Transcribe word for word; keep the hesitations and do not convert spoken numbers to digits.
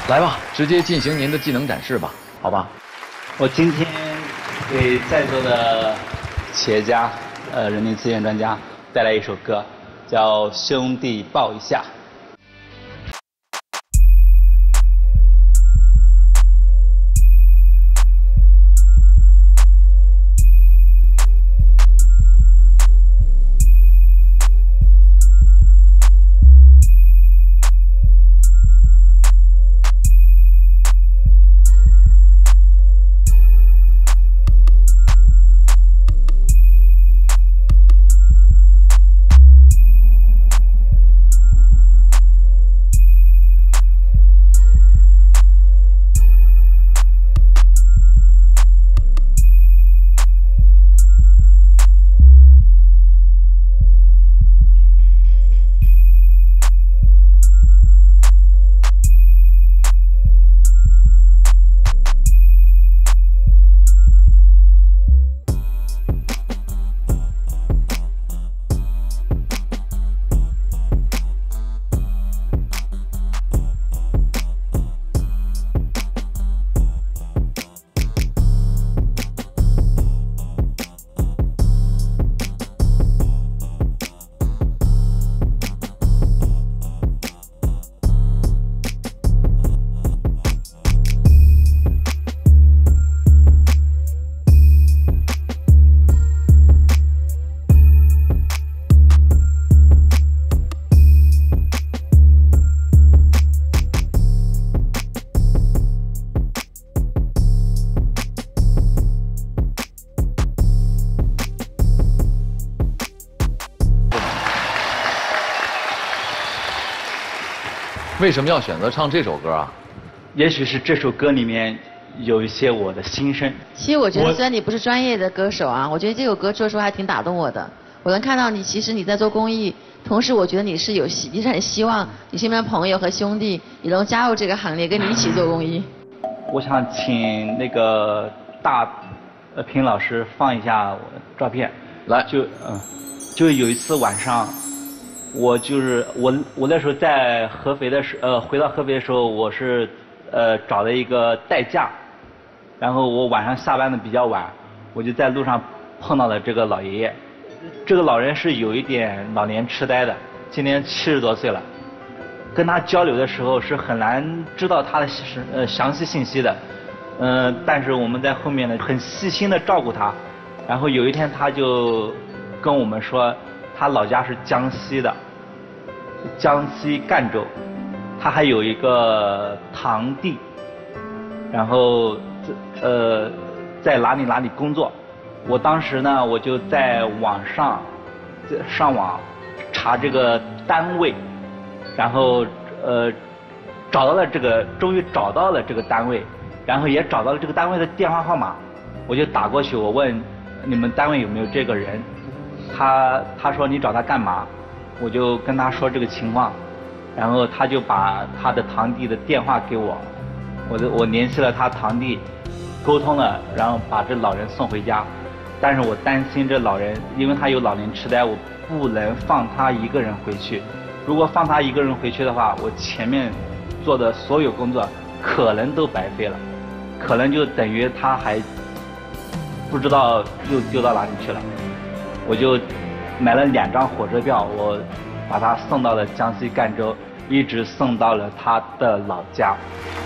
来吧，直接进行您的技能展示吧，好吧？ 我今天给在座的企业家、呃人力资源专家带来一首歌，叫《兄弟抱一下》。 为什么要选择唱这首歌啊？ 也许是这首歌里面有一些我的心声。 其实我觉得，虽然你不是专业的歌手啊，我觉得这首歌说实话还挺打动我的。我能看到你，其实你在做公益，同时我觉得你是有希，你是很希望你身边朋友和兄弟也能加入这个行列，跟你一起做公益。 我想请那个大呃平老师放一下我的照片。 来， 就嗯，就有一次晚上。我就是我，我那时候在合肥的时，呃，回到合肥的时候，我是呃找了一个代驾，然后我晚上下班的比较晚，我就在路上碰到了这个老爷爷。这个老人是有一点老年痴呆的，今年七十多岁了。跟他交流的时候是很难知道他的呃详细信息的，嗯、呃，但是我们在后面呢很细心的照顾他，然后有一天他就跟我们说。他老家是江西的，江西赣州，他还有一个堂弟，然后呃在哪里哪里工作。我当时呢，我就在网上上网查这个单位，然后呃找到了这个，终于找到了这个单位，然后也找到了这个单位的电话号码，我就打过去，我问你们单位有没有这个人。他他说你找他干嘛？我就跟他说这个情况，然后他就把他的堂弟的电话给我，我的我联系了他堂弟，沟通了，然后把这老人送回家。但是我担心这老人，因为他有老年痴呆，我不能放他一个人回去。如果放他一个人回去的话，我前面做的所有工作可能都白费了，可能就等于他还不知道又丢到哪里去了。我就买了两张火车票，我把他送到了江西赣州，一直送到了他的老家。